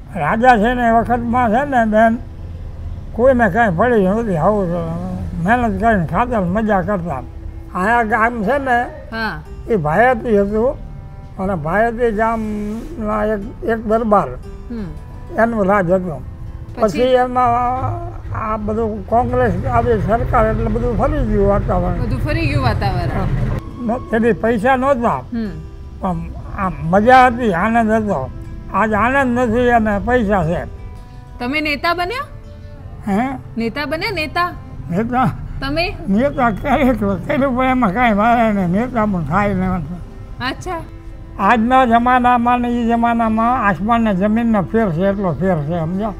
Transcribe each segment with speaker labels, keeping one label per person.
Speaker 1: રાજા છે ને એ વખતમાં છે ને બેન કોઈને કાંઈ પડી નથી, આવું મહેનત કરીને ખાતા મજા કરતા. અહીંયા ગામ છે ને એ ભાયતી હતું અને ભાયતી ગામના એક દરબાર એનું રાજ હતું. પછી એમાં આ બધું કોંગ્રેસ આવી સરકાર એટલે બધું ફરી ગયું વાતાવરણ. તેથી પૈસા નહોતા પણ આ મજા હતી, આનંદ હતો. આજ આનંદ નથી અને પૈસા છે.
Speaker 2: તમે નેતા બન્યા?
Speaker 1: હે,
Speaker 2: નેતા બન્યા? નેતા
Speaker 1: નેતા
Speaker 2: તમે
Speaker 1: નેતા કર્યું પણ એમાં કાંઈ મારે ને નેતા પણ થાય ને.
Speaker 2: અચ્છા,
Speaker 1: આજના જમાનામાં ને એ જમાનામાં આસમાન ને જમીનનો ફેર છે, એટલો ફેર છે, સમજો.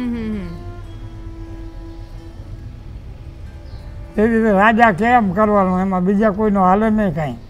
Speaker 1: એ રીતે રાજા કેમ કરવાનું, એમાં બીજા કોઈનો હાલે નહીં કાંઈ.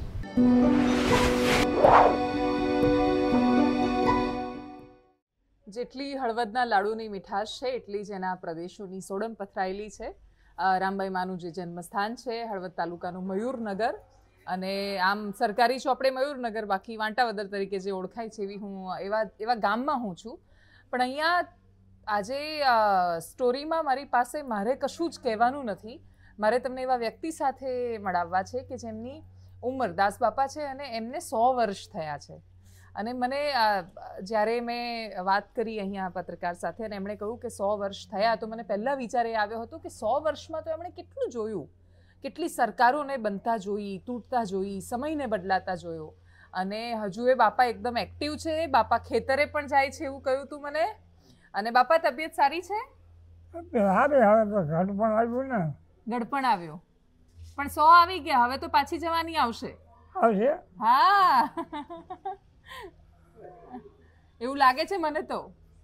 Speaker 2: જેટલી હળવદના લાડુની મીઠાશ છે એટલી જ એના પ્રદેશોની સોડમ પથરાયેલી છે. રામબાઈ માનું જે જન્મસ્થાન છે હળવદ તાલુકાનું મયુરનગર, અને આમ સરકારી ચોપડે મયુરનગર, બાકી વાંટાવદર તરીકે જે ઓળખાય છે એવી હું એવા ગામમાં હું છું. પણ અહીંયા આજે સ્ટોરીમાં મારી પાસે મારે કશું જ કહેવાનું નથી. મારે તમને એવા વ્યક્તિ સાથે મળાવવા છે કે જેમની ઉંમર દાસબાપા છે અને એમને 100 વર્ષ થયા છે. અને મને જ્યારે મેં વાત કરી અહીંયા પત્રકાર સાથે અને એમણે કહ્યું કે 100 વર્ષ થયા, તો મને પહેલાં વિચાર એ આવ્યો હતો કે 100 વર્ષમાં તો એમણે કેટલું જોયું, કેટલી સરકારોને બનતા જોઈ, તૂટતા જોઈ, સમયને બદલાતા જોયો. અને હજુ એ બાપા એકદમ એક્ટિવ છે. બાપા ખેતરે પણ જાય છે એવું કહ્યું તું મને. અને બાપા તબિયત સારી છે?
Speaker 1: હવે તો ઘડપણ આવ્યું ને.
Speaker 2: ગડપણ આવ્યો પણ 100 આવી ગયા, હવે તો પાછી જવાની આવશે. હા એવું લાગે છે મને તો.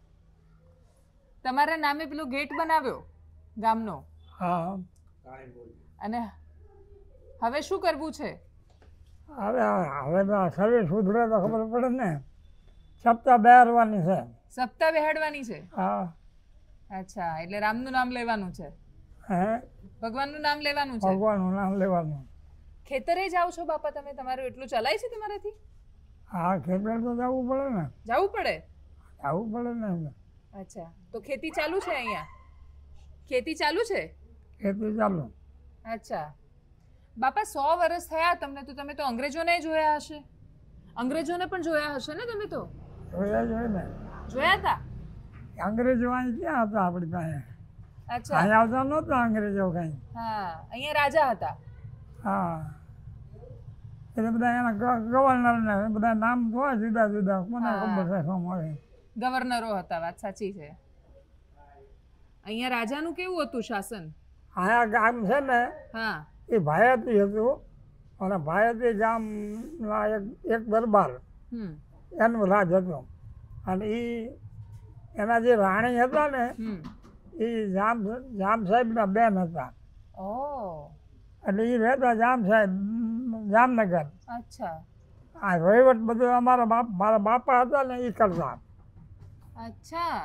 Speaker 2: તમારા નામે પેલો ગેટ બનાવ્યો ગામનો.
Speaker 1: હા.
Speaker 2: અને હવે શું કરવું છે?
Speaker 1: હવે તો સર્વિસ સુધરે તો ખબર પડે ને. સપ્તાહ બેહાડવાની છે.
Speaker 2: સપ્તાહ બેહાડવાની છે?
Speaker 1: હા.
Speaker 2: અચ્છા, એટલે રામનું નામ લેવાનું છે?
Speaker 1: હે,
Speaker 2: ભગવાનનું નામ લેવાનું છે?
Speaker 1: ભગવાનનું નામ લેવાનું.
Speaker 2: ખેતરે જાઓ છો બાપા તમે? તમારું એટલું ચલાય છે તમારાથી?
Speaker 1: હા, ખેતર તો જવું પડે ને.
Speaker 2: જવું પડે?
Speaker 1: જવું પડે ને.
Speaker 2: અચ્છા, તો ખેતી ચાલુ છે અહીંયા? ખેતી ચાલુ છે?
Speaker 1: ખેતી ચાલુ.
Speaker 2: અચ્છા બાપા, 100 વર્ષ થયા તમને, તો તમે તો અંગ્રેજોને જોયા હશે? અંગ્રેજોને પણ જોયા હશે ને તમે તો?
Speaker 1: જોયા ને.
Speaker 2: જોયા હતા?
Speaker 1: અંગ્રેજો અહીં ક્યાં હતા આપણી પાસે?
Speaker 2: અચ્છા,
Speaker 1: અહીં આવતા નહોતા અંગ્રેજો કઈ.
Speaker 2: હા, અહીંયા રાજા હતા.
Speaker 1: હા, એટલે બધા એના ગવર્નર ને બધા નામ જોવા જુદા જુદા, કોને ખબર છે શું મળે.
Speaker 2: ગવર્નરો હતા, વાત સાચી છે. અહીંયા રાજાનું કેવું હતું શાસન?
Speaker 1: અહીંયા ગામ છે ને એ ભાયતી હતું અને ભાયતી ગામના એક દરબાર એનું રાજ હતું. અને એના જે રાણી હતા ને એ જામ સાહેબના બેન હતા. એટલે એ રહેતા જામ સાહેબ જામનગર.
Speaker 2: અચ્છા,
Speaker 1: આ વહીવટ બધું મારા બાપા હતા ને એ કરતા.
Speaker 2: અચ્છા,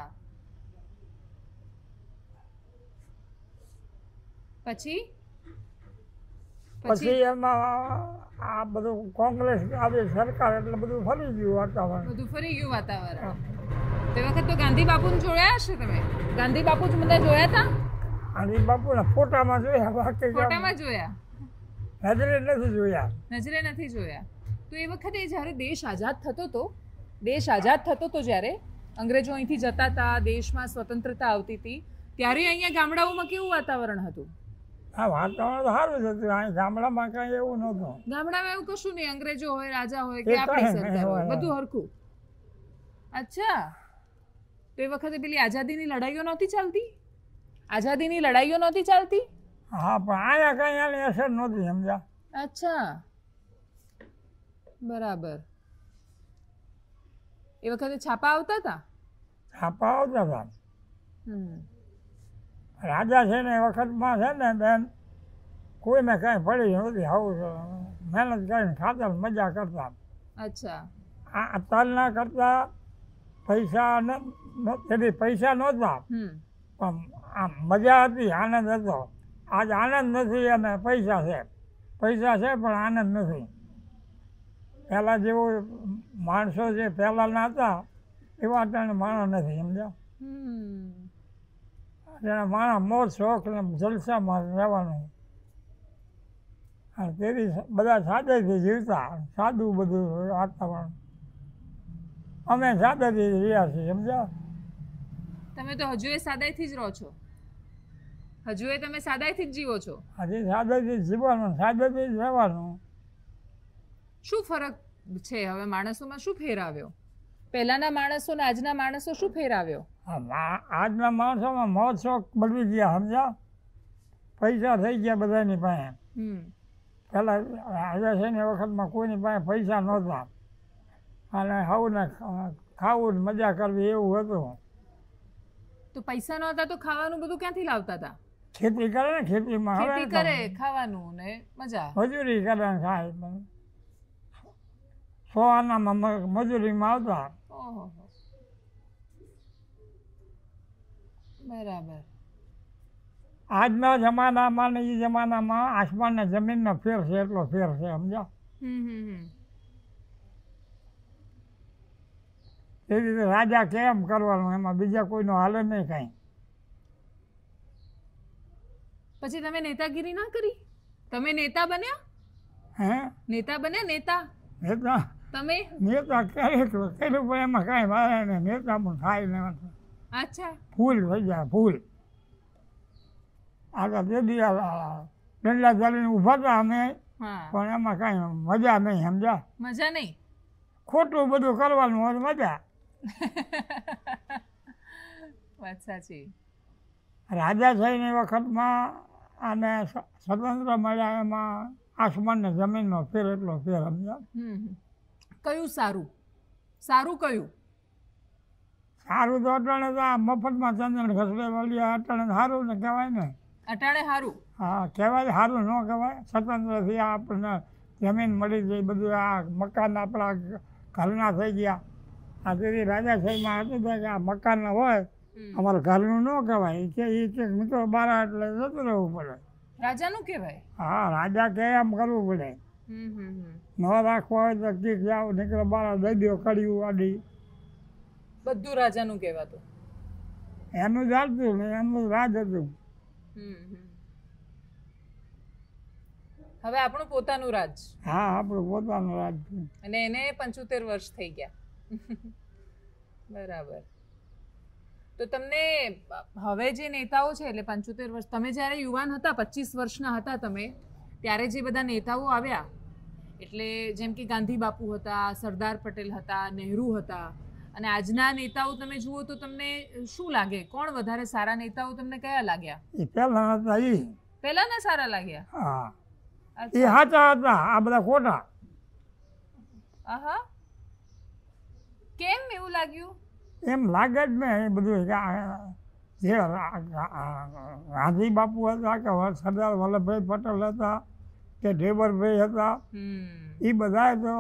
Speaker 2: પછી
Speaker 1: એમાં આ બધું કોંગ્રેસ આવી સરકાર એટલે બધું ફરી ગયું વાતાવરણ.
Speaker 2: બધું ફરી ગયું વાતાવરણ. તે વખત તો ગાંધી બાપુને જોયા હશે તમે? ગાંધી બાપુ જ મને જોયા હતા?
Speaker 1: ગાંધી બાપુના ફોટામાં જોયા, બાકી
Speaker 2: ફોટામાં જોયા,
Speaker 1: નજરે નથી જોયા.
Speaker 2: નજરે નથી જોયા. તો એ વખતે જ્યારે દેશ આઝાદ થતો હતો, જ્યારે અંગ્રેજો અહીંથી જતા હતા, દેશમાં સ્વતંત્રતા આવતી હતી, ત્યારે અહીંયા ગામડાઓમાં કેવું વાતાવરણ હતું?
Speaker 1: હા, વાતાવરણ તો સારું જ હતું. અહીં ગામડામાં કાંઈ એવું નહોતું.
Speaker 2: ગામડામાં એવું કશું નહીં, અંગ્રેજો હોય, રાજા હોય કે આપણી સરકાર હોય, બધું હરખું. અચ્છા, તો એ વખતે પેલી આઝાદીની લડાઈઓ નહોતી ચાલતી?
Speaker 1: હા, પણ અહીંયા કાંઈ આની અસર નહોતી, સમજ્યા?
Speaker 2: અચ્છા, બરાબર. એ વખતે છાપા આવતા હતા?
Speaker 1: છાપા આવતા હતા. રાજા છે ને એ વખતમાં છે ને બેન કોઈને કાંઈ પડી નહોતી, આવું મહેનત કરીને ખાતા મજા કરતા.
Speaker 2: અચ્છા,
Speaker 1: આ તલના કરતા પૈસા નહોતા પણ આમ મજા હતી, આનંદ હતો. આજ આનંદ નથી અને પૈસા છે પણ આનંદ નથી. પહેલાં જેવું માણસો જે પહેલાંના હતા એવા અટાણે માણસ નથી સમજ્યા. અટાણે માણસ મોજ શોખ ને જલસામાં રહેવાનું. અને તેથી બધા સાદેથી જીવતા, સાદું બધું વાતાવરણ. અમે સાદેથી રહ્યા છીએ સમજ્યા.
Speaker 2: તમે તો હજુ એ સાદાઈથી જ રહો છો, હજુ એ તમે સાદાઈથી જ જીવો છો.
Speaker 1: હજી સાદેથી જીવવાનું, સાદેથી જ રહેવાનું.
Speaker 2: શું ફરક છે હવે માણસોમાં? શું ફેર આવ્યો? પહેલાના માણસો ને આજના માણસો શું ફેર આવ્યો?
Speaker 1: આજના માણસોમાં મોજ શોખ બદલી ગયા સમજ્યા. પૈસા થઈ ગયા બધાની પાસે. પહેલાં રાજા છે ને એ વખતમાં કોઈની પાસે પૈસા નહોતા અને સૌને ખાવું ને મજા કરવી એવું હતું.
Speaker 2: તો પૈસા નહોતા તો ખાવાનું બધું ક્યાંથી લાવતા હતા?
Speaker 1: ખેતી કરે ને, ખેતીમાં
Speaker 2: ખેતી કરે, ખાવાનું ને મજા,
Speaker 1: મજૂરી કરે ને ખાય. 100 આનામાં મજૂરીમાં આવતા.
Speaker 2: ઓહો, બરાબર.
Speaker 1: આજના જમાનામાં ને એ જમાનામાં આસમાન ને જમીનનો ફેર છે, એટલો ફેર છે સમજ્યા. એ રીતે રાજા કેમ કરવાનું, એમાં બીજા કોઈનો હાલે નહીં કાંઈ.
Speaker 2: પછી તમે નેતાગીરી ના કરી? તમે નેતા બન્યા?
Speaker 1: હે,
Speaker 2: નેતા બન્યા? નેતા
Speaker 1: નેતા
Speaker 2: તમે
Speaker 1: નેતા કર્યું પણ એમાં કાંઈ મારે ને નેતા પણ થાય ને.
Speaker 2: અચ્છા,
Speaker 1: ફૂલ થઈ જાય ફૂલ. આગળ તેથી ડંડા ચાલીને ઊભા હતા અમે, પણ એમાં કાંઈ મજા નહીં સમજ્યા.
Speaker 2: મજા નહીં?
Speaker 1: ખોટું બધું કરવાનું હોય મજા.
Speaker 2: વાત સાચી.
Speaker 1: રાજા થઈને વખતમાં અને સ્વતંત્ર મળ્યા એમાં આસમાન ને જમીનનો ફેર એટલો ફેર સમજ્યા.
Speaker 2: કયું સારું? સારું કયું?
Speaker 1: સારું તો અટાણે તો આ મફતમાં ચંદન ઘસડે વળ્યા અટાણે સારું ને કહેવાય ને.
Speaker 2: અટાણે સારું?
Speaker 1: હા કહેવાય, સારું ન કહેવાય. સ્વતંત્ર થયા આપણને જમીન મળી ગઈ, બધું આ મકાન આપણા ઘરના થઈ ગયા. આ તેથી રાજાશાહીમાં હતું કે આ મકાન હોય અમારે ઘરનું ન કહેવાય. એ કે મિત્રો બારા એટલે જતું રહેવું પડે.
Speaker 2: રાજાનું કહેવાય?
Speaker 1: હા, રાજા કે એમ કરવું પડે. ન રાખવા હોય તો ઠીક જાઓ, નીકળો બારા દઈ દો, કડિયું આડી
Speaker 2: બધું રાજાનું કહેવાતું.
Speaker 1: એનું જ હાલતું ને એનું રાજ હતું.
Speaker 2: હવે આપણું પોતાનું રાજ.
Speaker 1: હા, આપણું પોતાનું રાજ છે.
Speaker 2: અને એને 75 વર્ષ થઈ ગયા. બરાબર. તો તમને હવે જે નેતાઓ છે એટલે 75 વર્ષ, તમે જ્યારે યુવાન હતા, 25 વર્ષના હતા તમે, ત્યારે જે બધા નેતાઓ આવ્યા, એટલે જેમ કે ગાંધી બાપુ હતા, સરદાર પટેલ હતા, નહેરુ હતા, અને આજના નેતાઓ તમે જુઓ તો તમને શું લાગે? કોણ વધારે સારા નેતાઓ તમને કયા લાગ્યા?
Speaker 1: એ પહેલા હતા એ.
Speaker 2: પહેલાના સારા લાગ્યા?
Speaker 1: હા, એ સાચા હતા, આ બધા ખોટા.
Speaker 2: આહા, કેમ એવું લાગ્યું?
Speaker 1: એમ લાગે જ ને એ બધું. જે ગાંધી બાપુ હતા કે સરદાર વલ્લભભાઈ પટેલ હતા કે ઢેબરભાઈ હતા, એ બધા તો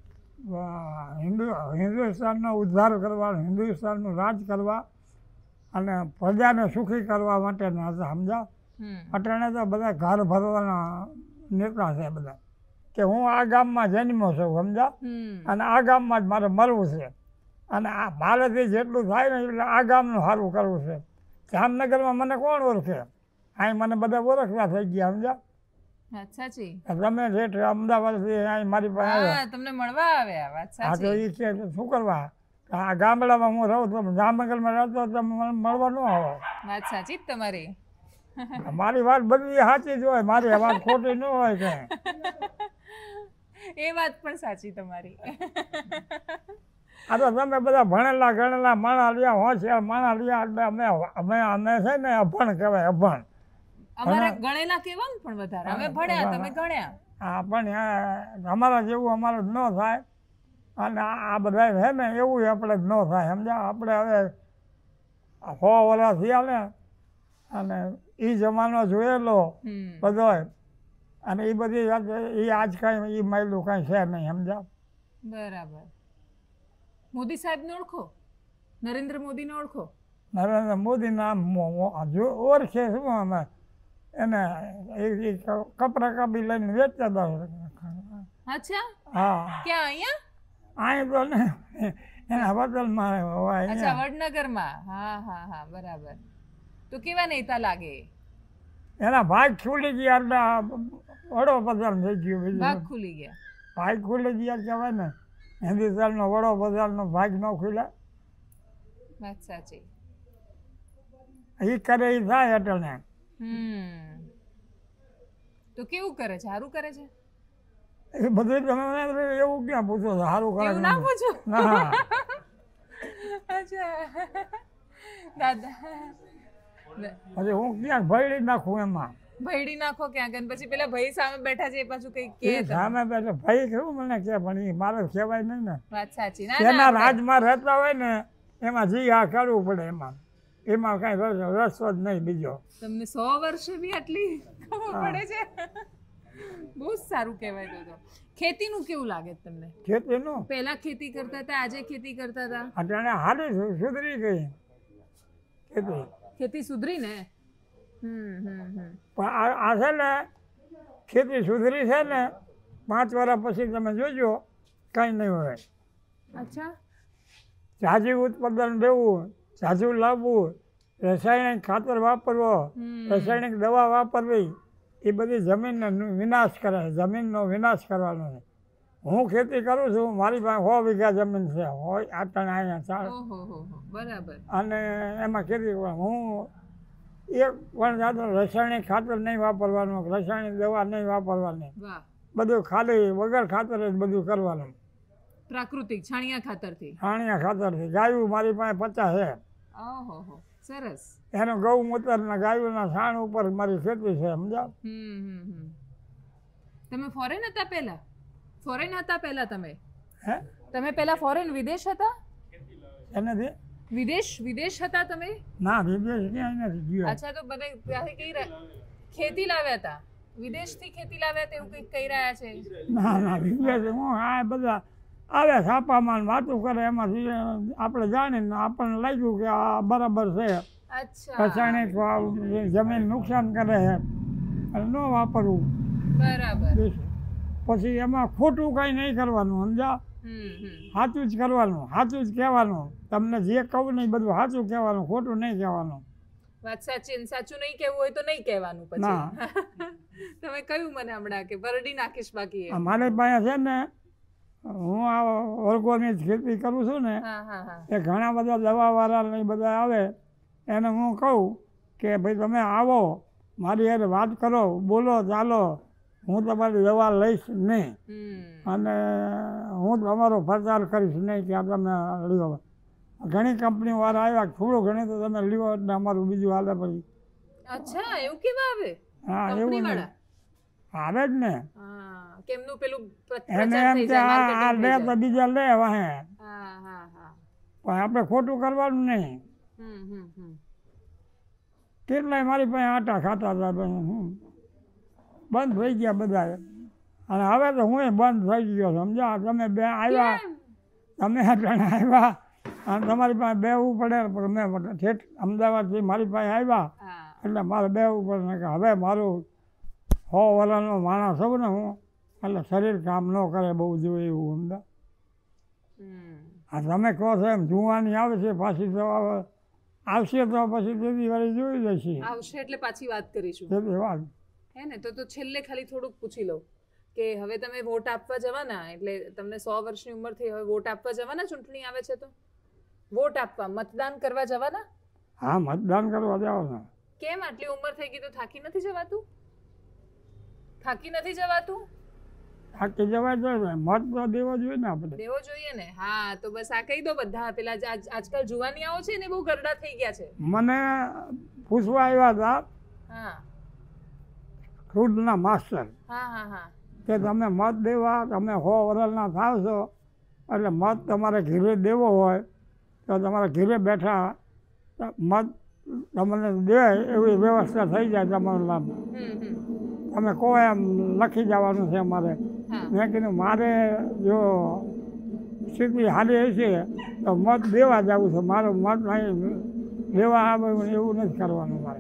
Speaker 1: હિન્દુસ્તાનનો ઉદ્ધાર કરવા, હિન્દુસ્તાનનું રાજ કરવા અને પ્રજાને સુખી કરવા માટેના હતા સમજા. અટાણે તો બધા ઘર ભરવાના નેતા છે બધા, કે હું આ ગામમાં જન્મ્યો છું સમજા, અને આ ગામમાં જ મારે મરવું છે, અને આ મારેથી જેટલું થાય ને એટલે આ ગામનું સારું કરવું છે. જામનગરમાં મને કોણ ઓળખે? અહીં મને બધા ઓળખવા થઈ ગયા સમજા.
Speaker 2: સાચી.
Speaker 1: તમે રેટ અમદાવાદથી અહીં મારી પાસે આવ્યા,
Speaker 2: તમને મળવા આવ્યા. વાત સાચી.
Speaker 1: હા, તો એ છે શું કરવા? આ ગામડામાં હું રહું તો જામનગરમાં રહેતો તમે મને મળવા ન આવો.
Speaker 2: વાત સાચી જ તમારી.
Speaker 1: મારી વાત બધી સાચી જ હોય, મારી વાત ખોટી ન હોય કે.
Speaker 2: એ વાત પણ સાચી તમારી.
Speaker 1: આ તો તમે બધા ભણેલા ગણેલા માણા રહ્યા, હોશિયાર માણા રહ્યા, એટલે અમે છે ને અભણ કહેવાય, અભણ.
Speaker 2: અમારે ગણેલા કેવા ને પણ વધારે, અમે ભણ્યા, તમે ગણ્યા.
Speaker 1: હા, પણ અમારા જેવું અમારે જ ન થાય, અને આ બધા છે ને એવું આપણે જ ન થાય સમજ્યા. આપણે હવે 100 વર્ષ થયા ને, અને એ જમાનો જોયેલો બધો, અને એ બધી એ આજ કાંઈ એ માયલું કાંઈ છે નહીં સમજ્યા.
Speaker 2: બરાબર. મોદી સાહેબને ઓળખો? નરેન્દ્ર મોદીને ઓળખો?
Speaker 1: નરેન્દ્ર મોદીના ઓળખે શું અમે એને? કપડા કાપી લઈને વેચતા હતા.
Speaker 2: અચ્છા,
Speaker 1: હા.
Speaker 2: ક્યાં? અહીંયા?
Speaker 1: અહીં તો ને એના બદલમાં
Speaker 2: અચ્છા વડનગરમાં. હા હા હા બરાબર. તો કેવા નેતા લાગે?
Speaker 1: એના ભાગ ખુલી ગયા એટલે વડો પ્રધાન થઈ ગયો.
Speaker 2: ભાગ ખુલી ગયા.
Speaker 1: ભાગ ખુલી ગયા કહેવાય ને, હિન્દુસ્તાનનો વડો પ્રધાનનો ભાગ ન ખુલ્યા.
Speaker 2: વાત સાચી.
Speaker 1: એ કરે એ થાય એટલે.
Speaker 2: તો કેવું કરે છે? સારું કરે છે?
Speaker 1: એ બધું તમે એવું ક્યાં પૂછો છો? સારું કરે
Speaker 2: ના પૂછો.
Speaker 1: ના.
Speaker 2: અચ્છા દાદા
Speaker 1: પછી હું ક્યાંક ભયડી નાખું એમાં.
Speaker 2: ભયડી નાખો ક્યાંક અને પછી પેલા ભાઈ સામે બેઠા છે એ પાછું કઈ કે
Speaker 1: સામે બેઠા ભાઈ કેવું મને કે પણ એ મારે કહેવાય નહીં ને.
Speaker 2: વાત સાચી.
Speaker 1: એના રાજમાં રહેતા હોય ને એમાં જી આ કરવું પડે. એમાં કઈ રસ જ નહીં બીજો.
Speaker 2: તમને 100 વર્ષે બી આટલી ખબર પડે છે? બહુ સારું કહેવાય. તો ખેતીનું કેવું લાગે તમને?
Speaker 1: ખેતીનું
Speaker 2: પહેલા ખેતી કરતા હતા, આજે ખેતી કરતા હતા?
Speaker 1: અટાણે હારી સુધરી ગઈ ખેતી.
Speaker 2: ખેતી સુધરી ને?
Speaker 1: પણ આ છે ને ખેતી સુધરી છે ને 5 વર્ષ પછી તમે જોજો કઈ નહીં હોય.
Speaker 2: અચ્છા.
Speaker 1: ઝાઝી ઉત્પાદન લેવું, ઝાઝું લાવવું, રાસાયણિક ખાતર વાપરવો, રાસાયણિક દવા વાપરવી, એ બધી જમીનનો વિનાશ કરે છે. જમીનનો વિનાશ કરવાનો છે. હું ખેતી કરું છું, મારી પાસે 100 વીઘા જમીન છે. હોય આટણે અહીંયા
Speaker 2: બરાબર.
Speaker 1: અને એમાં ખેતી હું એક પણ જાતો રાસાયણિક ખાતર નહીં વાપરવાનું, રાસાયણિક દવા નહીં વાપરવાની. બધું ખાલી વગર ખાતર જ બધું કરવાનું.
Speaker 2: પ્રાકૃતિક છાણિયા ખાતરથી.
Speaker 1: છાણિયા ખાતરથી. ગાયું મારી પાસે 50 છે.
Speaker 2: ઓહો સરસ.
Speaker 1: એનો ગૌમૂત્રના ગાયોના છાણ ઉપર મારી ખેતી છે. સમજાવ?
Speaker 2: તમે ફોરેન હતા પહેલા? ફોરેન હતા પહેલા તમે?
Speaker 1: હે?
Speaker 2: તમે પહેલા ફોરેન વિદેશ હતા?
Speaker 1: એનાથી
Speaker 2: વિદેશ હતા તમે?
Speaker 1: ના, વિદેશ ક્યાંય નથી ગયો.
Speaker 2: અચ્છા, તો બધે ત્યાંથી કઈ ખેતી લાવ્યા હતા? વિદેશથી ખેતી લાવ્યા હતા એવું કંઈક કહી રહ્યા છે?
Speaker 1: ના વિદેશ હું આ બધા આવે છાપામાં વાતો કરે, એમાંથી આપણે જાણીને આપણને લાગ્યું કે આ બરાબર છે. રાસાયણિક જમીન નુકસાન કરે છે અને ન વાપરવું.
Speaker 2: બરાબર.
Speaker 1: પછી એમાં ખોટું કાંઈ નહીં કરવાનું. સમજા? સાચું જ કરવાનું, સાચું જ કહેવાનું. તમને જે કહું નહીં બધું સાચું કહેવાનું, ખોટું નહીં કહેવાનું.
Speaker 2: વાત સાચી. સાચું નહીં કહેવું હોય તો નહીં કહેવાનું. પછી તમે કહ્યું મને હમણાં કે બરડી નાખીશ. બાકી
Speaker 1: મારી પાસે છે ને, હું આ ઓર્ગોનિક ખેતી કરું છું ને, એ ઘણા બધા દવાવાળા ને બધા આવે એને હું કહું કે ભાઈ તમે આવો, મારી યાર વાત કરો, બોલો, ચાલો, હું તમારી દવા લઈશ નહીં અને હું તમારો પ્રચાર કરીશ નહીં કે આ તમે લ્યો. ઘણી કંપનીવાળા આવ્યા, થોડું ઘણી તો તમે લ્યો એટલે અમારું બીજું હાલે પછી.
Speaker 2: અચ્છા, એવું કેવા આવે?
Speaker 1: હા, એવું આવે જ ને.
Speaker 2: કેમનું પેલું
Speaker 1: એને એમ કે આ લે તો બીજા લે વાહે, પણ આપણે ખોટું કરવાનું નહીં. કેટલાય મારી પાસે આટા ખાતા હતા, બંધ થઈ ગયા બધા. અને હવે તો હું બંધ થઈ ગયો. સમજા? તમે બે આવ્યા, તમે અટાણે આવ્યા અને તમારી પાસે બેવું પડે. પણ મેં ઠેઠ અમદાવાદથી મારી પાસે આવ્યા એટલે મારે બેવું પડે કે હવે મારું 100 વર્ષનો માણસ છું ને હું, એટલે શરીર કામ ન કરે બહુ જોઈએ એવું. સમજા? આ તમે કહો છો એમ જુવાની આવે છે પાછી તો આવશે તો પછી તેની વાળી જોઈ જશે.
Speaker 2: આવશે એટલે પાછી વાત કરીશું.
Speaker 1: વાત
Speaker 2: હે ને? તો છેલ્લે ખાલી થોડુંક પૂછી લઉં કે હવે તમે વોટ આપવા જવાના, એટલે તમને 100 વર્ષની ઉંમર થઈ, હવે વોટ આપવા જવાના? ચૂંટણી આવે છે તો વોટ આપવા, મતદાન કરવા જવાના?
Speaker 1: હા, મતદાન કરવા જવાના.
Speaker 2: કેમ આટલી ઉંમર થઈ ગઈ તો થાકી નથી જવાતું? થાકી નથી જવાતું?
Speaker 1: થાકી જવાય જોઈએ, મત તો દેવો જોઈએ ને આપણે.
Speaker 2: દેવો જોઈએ ને. હા, તો બસ આ કહી દો બધા. પેલા આજકાલ જુવાનિયાઓ છે ને બહુ ગરડા થઈ ગયા છે.
Speaker 1: મને પૂછવા આવ્યા હતા ફૂડના માસ્ટર કે તમે મત દેવા, તમે 100 વર્ષના થાવ છો એટલે મત તમારે ઘરે દેવો હોય તો તમારે ઘરે બેઠા મત તમને દે એવી વ્યવસ્થા થઈ જાય તમારું નામ. તમે કહો એમ લખી જવાનું છે અમારે. મેં કીધું મારે જો સ્થિતિ સારી હશે તો મત દેવા જવું છે. મારો મત અહીં દેવા આવે એવું નથી કરવાનું મારે.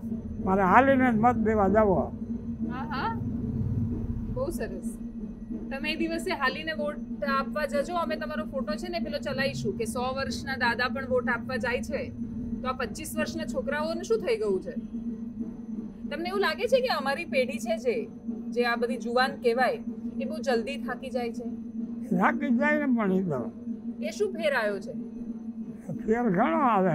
Speaker 1: મારે હાલીને જ મત દેવા જવો.
Speaker 2: બહુ સરસ. તમે એ દિવસે હાલીને વોટ આપવા જજો. અમે તમારો ફોટો છે ને પેલો ચલાવીશું કે 100 વર્ષના દાદા પણ વોટ આપવા જાય છે, તો આ 25 વર્ષના છોકરાઓને શું થઈ ગયું છે? તમને એવું લાગે છે કે અમારી પેઢી છે જે આ બધી જુવાન કહેવાય એ બહુ જલ્દી થાકી જાય છે?
Speaker 1: થાકી જાય ને, પણ એ તો
Speaker 2: એ શું ફેર આવ્યો છે?
Speaker 1: ફેર ઘણો આવે.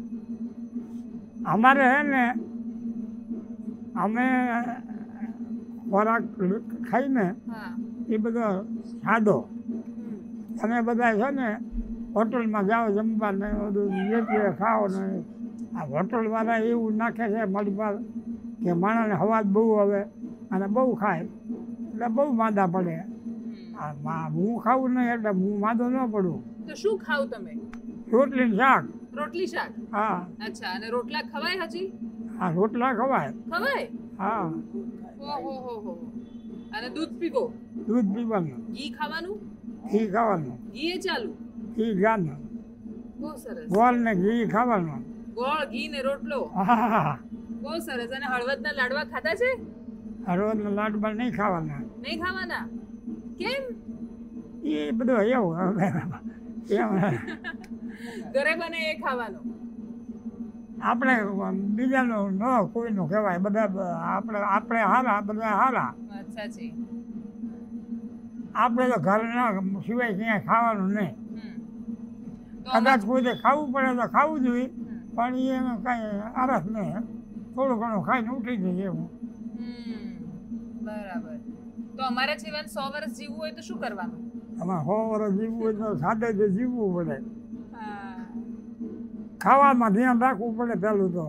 Speaker 1: અમારે હે ને, અમે ખોરાક ખાઈને એ બધો સાદો. તમે બધા છે ને હોટલમાં જાઓ જમવા ને બધું વેચીએ ખાઓ ને, આ હોટલવાળા એવું નાખે છે મારી પાસે કે માણસને હવાજ બહુ આવે અને બહુ ખાય એટલે બહુ માંદા પડે. હું ખાવું નહીં એટલે હું માંદો ન પડું.
Speaker 2: તો શું ખાવ તમે?
Speaker 1: રોટલી ને શાક.
Speaker 2: રોટલી શાક? હા. અચ્છા, અને રોટલા ખવાય હજી?
Speaker 1: હા, રોટલા ખવાય.
Speaker 2: ખવાય?
Speaker 1: હા.
Speaker 2: ઓહો. અને દૂધ પીવો?
Speaker 1: દૂધ પીવાનું.
Speaker 2: ઘી ખાવાનું?
Speaker 1: ઘી ખાવાનું.
Speaker 2: ઘી ચાલુ?
Speaker 1: ઘી ગાનું.
Speaker 2: બહુ સરસ.
Speaker 1: ગોળ ને ઘી ખાવાનું.
Speaker 2: ગોળ, ઘી ને રોટલો?
Speaker 1: હા.
Speaker 2: બહુ સરસ. અને હળવદના લાડવા ખાધા છે?
Speaker 1: હળવદના લાડવા નહીં ખાવાના.
Speaker 2: નહીં ખાવાના? કેમ?
Speaker 1: એ બધું એવું
Speaker 2: ઘરે બને એ ખાવાનું.
Speaker 1: આપણે બીજાનું ન કોઈનું કહેવાય. બધા આપણે હારા, બધા હારા.
Speaker 2: અચ્છા જી.
Speaker 1: આપણે તો ઘરના સિવાય ક્યાંય ખાવાનું નહીં. કદાચ કોઈને ખાવું પડે તો ખાવું જોઈએ, પણ એનું કાંઈ આરસ નહીં. થોડું ઘણું ખાઈને ઉઠી જઈએ એવું.
Speaker 2: બરાબર. તો અમારા જીવન 100 વર્ષ જીવવું હોય તો શું કરવાનું?
Speaker 1: અમારે 100 વર્ષ જીવવું હોય તો સાદે જ જીવવું પડે. ખાવામાં ધ્યાન રાખવું પડે પેલું તો.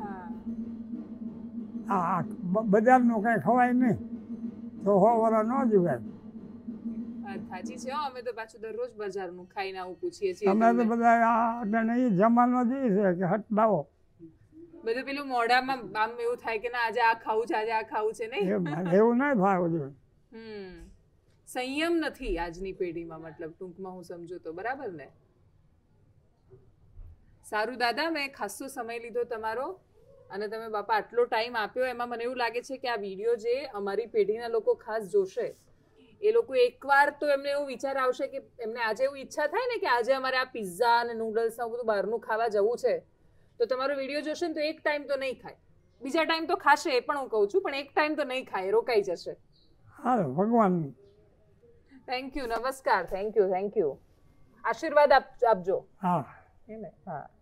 Speaker 1: હા, બજારનું કઈ ખવાય નહીં તો 100 વર્ષ ન જીવાય.
Speaker 2: સાચી છે. અમે તો પાછું દરરોજ બજારનું ખાઈને આવું પૂછીએ છીએ.
Speaker 1: અમે તો બધા એ જમાનો જે છે કે હટ લાવો
Speaker 2: બધું પેલું મોઢામાં આમ એવું થાય કે ના આજે આ ખાવું છે, આજે આ ખાવું છે. નહીં
Speaker 1: એવું નહીં થાય બધું.
Speaker 2: સંયમ નથી આજની પેઢીમાં, મતલબ ટૂંકમાં હું સમજુ તો. બરાબર ને? સારું દાદા, મેં ખાસો સમય લીધો તમારો અને તમે બાપા આટલો ટાઈમ આપ્યો. એમાં મને એવું લાગે છે કે આ વિડીયો જે અમારી પેઢીના લોકો ખાસ જોશે, એ લોકો એકવાર તો એમને એવું વિચાર આવશે કે એમને આજે એવું ઈચ્છા થાય ને કે આજે અમારે આ પિઝા અને નૂડલ્સ ને બધું બહારનું ખાવા જવું છે, તો તમારો વિડીયો જોશે ને તો એક ટાઈમ તો નહીં ખાય, બીજા ટાઈમ તો ખાશે એ પણ હું કહું છું, પણ એક ટાઈમ તો નહીં ખાય, રોકાઈ જશે.
Speaker 1: હા, ભગવાન.
Speaker 2: થેન્ક યુ, નમસ્કાર. Thank you. આશીર્વાદ આપજો.
Speaker 1: હા.
Speaker 2: હા.